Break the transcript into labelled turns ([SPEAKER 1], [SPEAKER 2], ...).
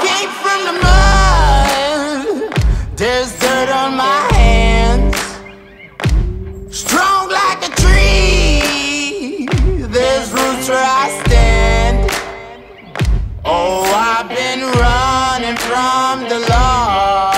[SPEAKER 1] came from the mud, there's dirt on my hands. Strong like a tree, there's roots where I stand. Oh, I've been running from the law.